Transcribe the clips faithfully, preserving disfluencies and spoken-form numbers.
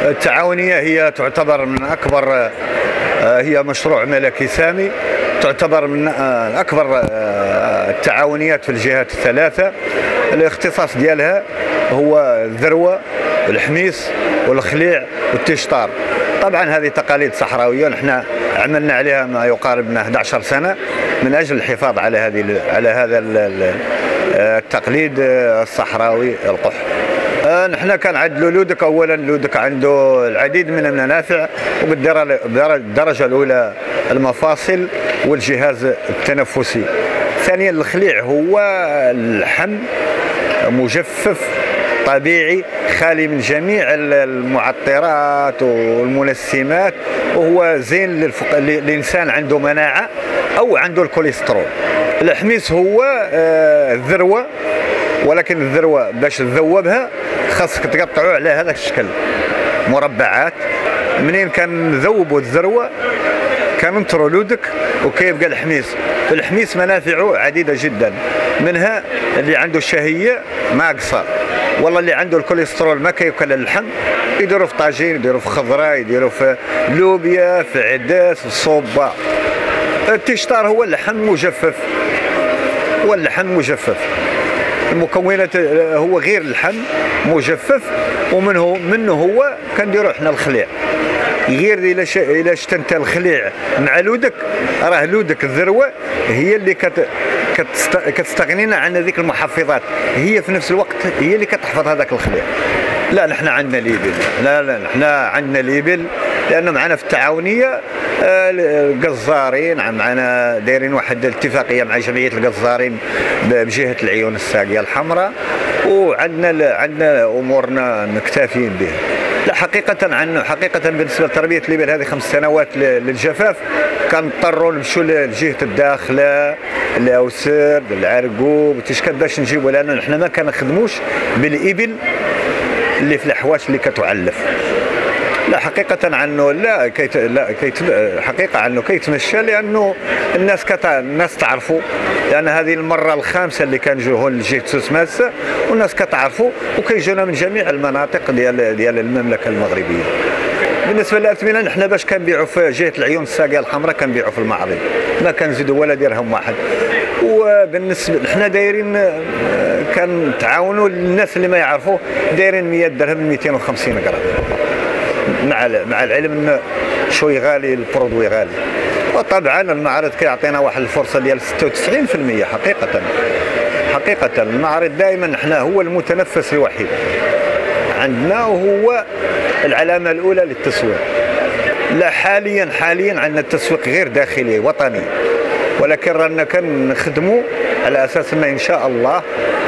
التعاونية هي تعتبر من أكبر، هي مشروع ملكي سامي، تعتبر من أكبر التعاونيات في الجهات الثلاثة. الاختصاص ديالها هو الذروة والحميس والخليع والتشطار. طبعا هذه تقاليد صحراوية نحن عملنا عليها ما يقارب من أحد عشر سنة من أجل الحفاظ على هذه على هذا التقليد الصحراوي القح. نحن كان عند لودك، اولا لودك عنده العديد من المنافع، وبالدرجه الاولى المفاصل والجهاز التنفسي. ثانيا الخليع هو اللحم مجفف طبيعي خالي من جميع المعطرات والمنسمات، وهو زين للفق... للانسان عنده مناعه او عنده الكوليسترول. الحميس هو الذروه، ولكن الذروه باش تذوبها خاصك تقطعوه على هذا الشكل مربعات. منين كنذوبوا الذروه كننطروا لودك وكيبقى الحميس. الحميس منافعه عديده جدا، منها اللي عنده الشهيه ناقصه، والله اللي عنده الكوليسترول ما كياكل اللحم يديروا في طاجين، يديروا في خضره، يديروا في لوبيا، في عدس، في صوبه. التشطار هو اللحم مجفف، هو اللحم مجفف. المكونات هو غير اللحم مجفف، ومنه منه هو كنديروا احنا الخليع. غير الى ش... الى شت انت الخليع مع لودك، راه لودك الذروه هي اللي كت... كتست... كتستغنينا عن هذيك المحفظات، هي في نفس الوقت هي اللي كتحفظ هذاك الخليع. لا نحن عندنا الإبل، لا لا نحن عندنا الإبل، لأنه معنا في التعاونية الجزارين، معنا دايرين واحد الاتفاقية مع جمعية الجزارين بجهة العيون الساقية الحمراء، وعندنا عندنا أمورنا مكتفين بها. لا حقيقة عنه حقيقة بالنسبة لتربية الإبل هذه خمس سنوات للجفاف كنضطروا نمشوا لجهة الداخلة، الأوسر، العرقوب، تشكد باش نجيبوا، لأنه نحن ما كنخدموش بالإبل اللي في الأحواش اللي كتعلف. لا حقيقة عنه لا كيت لا كيت حقيقة عنه كيتمشى، لأنه الناس كت الناس تعرفوا، لأن هذه المرة الخامسة اللي كنجيو هون لجهة سوس ماسة، والناس كتعرفوا وكيجونا من جميع المناطق ديال ديال المملكة المغربية. بالنسبة للأثمنة نحن باش كنبيعوا في جهة العيون الساقية الحمراء كنبيعوا في المعرض، ما كنزيدوا ولا درهم واحد. وبالنسبة نحن دايرين كنتعاونوا الناس اللي ما يعرفوا، دايرين مية درهم مئتين وخمسين غرام، مع مع العلم انه شوي غالي، البرودوي غالي. وطبعا المعرض كيعطينا واحد الفرصه ديال ستة وتسعين بالمئة. حقيقه حقيقه المعرض دائما احنا هو المتنفس الوحيد عندنا، وهو العلامه الاولى للتسويق. لا حاليا حاليا عندنا التسويق غير داخلي وطني، ولكن رانا كنخدموا على اساس ان ان شاء الله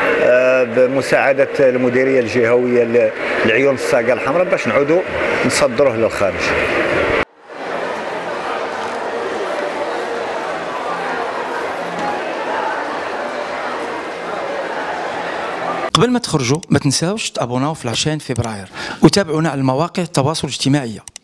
بمساعده المديريه الجهويه للعيون الساقيه الحمراء باش نعودوا نصدروه للخارج. قبل ما تخرجوا ما تنساوش تابوناو في عشرين فبراير، وتابعونا على المواقع التواصل الاجتماعي.